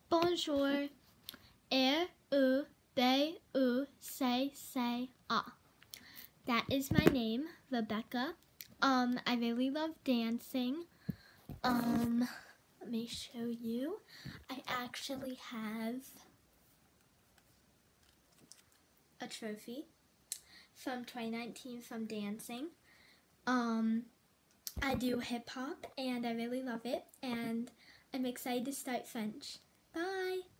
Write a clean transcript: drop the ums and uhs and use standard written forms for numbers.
Bonjour. R-U-B-U-C-C-A. That is my name, Rebecca. I really love dancing. Let me show you. I actually have a trophy from 2019 from dancing. I do hip hop and I really love it, and I'm excited to start French. Bye!